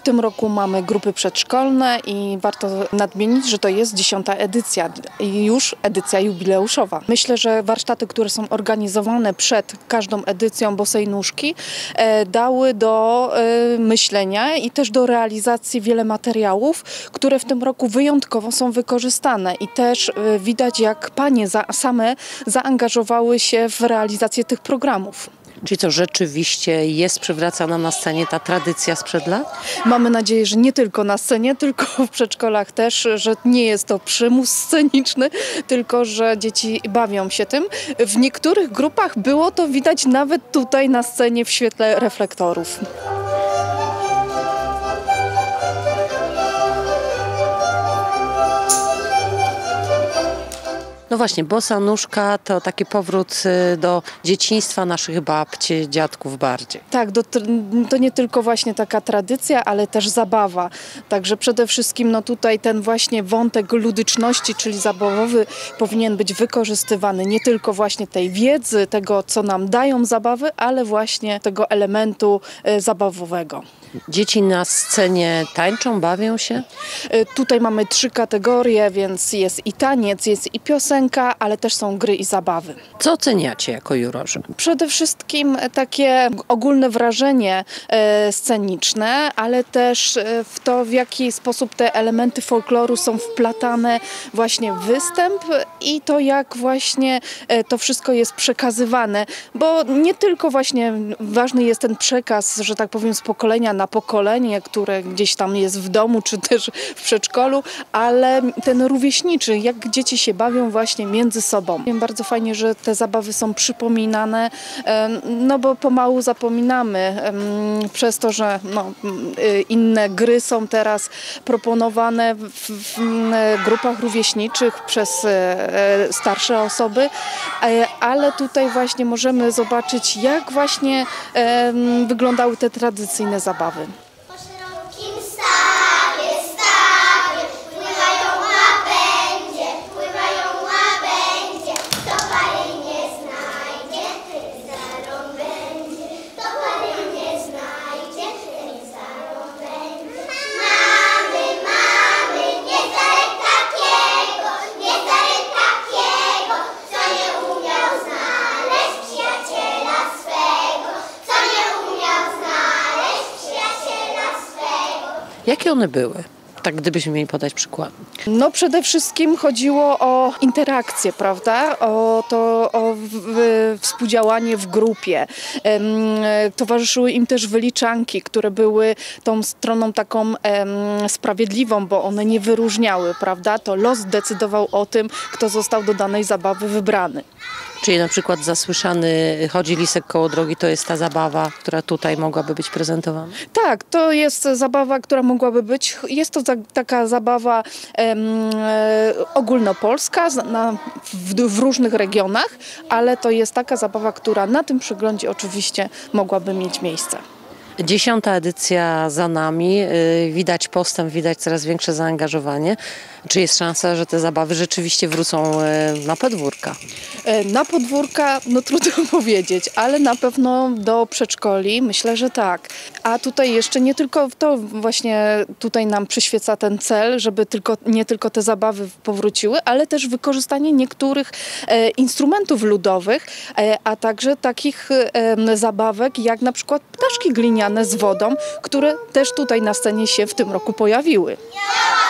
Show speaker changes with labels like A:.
A: tym roku mamy grupy przedszkolne i warto nadmienić, że to jest 10. edycja i już edycja jubileuszowa. Myślę, że warsztaty, które są organizowane przed każdą edycją Bosej Nóżki dały do myślenia i też do realizacji wiele materiałów, które w tym roku wyjątkowo są wykorzystane i też widać, jak panie same zaangażowały się w realizację tych programów.
B: Czyli co, rzeczywiście jest przywracana na scenie ta tradycja sprzed lat?
A: Mamy nadzieję, że nie tylko na scenie, tylko w przedszkolach też, że nie jest to przymus sceniczny, tylko że dzieci bawią się tym. W niektórych grupach było to widać nawet tutaj na scenie w świetle reflektorów.
B: No właśnie, Bosa Nóżka to taki powrót do dzieciństwa naszych babci, dziadków bardziej.
A: Tak, to nie tylko właśnie taka tradycja, ale też zabawa. Także przede wszystkim no tutaj ten właśnie wątek ludyczności, czyli zabawowy, powinien być wykorzystywany. Nie tylko właśnie tej wiedzy, tego co nam dają zabawy, ale właśnie tego elementu zabawowego.
B: Dzieci na scenie tańczą, bawią się?
A: Tutaj mamy 3 kategorie, więc jest i taniec, jest i piosenka, ale też są gry i zabawy.
B: Co oceniacie jako jurorzy?
A: Przede wszystkim takie ogólne wrażenie sceniczne, ale też w to, w jaki sposób te elementy folkloru są wplatane właśnie w występ i to, jak właśnie to wszystko jest przekazywane, bo nie tylko właśnie ważny jest ten przekaz, że tak powiem, z pokolenia na pokolenie, które gdzieś tam jest w domu, czy też w przedszkolu, ale ten rówieśniczy, jak dzieci się bawią właśnie między sobą. Bardzo fajnie, że te zabawy są przypominane, no bo pomału zapominamy przez to, że no, inne gry są teraz proponowane w grupach rówieśniczych przez starsze osoby, ale tutaj właśnie możemy zobaczyć, jak właśnie wyglądały te tradycyjne zabawy.
C: Po szerokim stawie, pływają łabędzie, kto pary nie znajdzie, ten starą będzie, kto pary nie znajdzie, ten starą będzie. Mamy, nie zarek takiego, co nie umiał znaleźć przyjaciela swego, co nie umiał znaleźć przyjaciela swego.
B: Jakie one były? Tak, gdybyśmy mieli podać przykład.
A: No przede wszystkim chodziło o interakcję, prawda? O współdziałanie w grupie. Towarzyszyły im też wyliczanki, które były tą stroną taką sprawiedliwą, bo one nie wyróżniały, prawda? To los decydował o tym, kto został do danej zabawy wybrany.
B: Czyli na przykład zasłyszany Chodzi lisek koło drogi to jest ta zabawa, która tutaj mogłaby być prezentowana?
A: Tak, to jest zabawa, która mogłaby być. Jest to taka zabawa ogólnopolska w różnych regionach, ale to jest taka zabawa, która na tym przeglądzie oczywiście mogłaby mieć miejsce.
B: 10. edycja za nami, widać postęp, widać coraz większe zaangażowanie. Czy jest szansa, że te zabawy rzeczywiście wrócą na podwórka?
A: Na podwórka, no trudno powiedzieć, ale na pewno do przedszkoli myślę, że tak. A tutaj jeszcze nie tylko to właśnie tutaj nam przyświeca ten cel, żeby nie tylko te zabawy powróciły, ale też wykorzystanie niektórych instrumentów ludowych, a także takich zabawek jak na przykład ptaszki gliniane z wodą, które też tutaj na scenie się w tym roku pojawiły.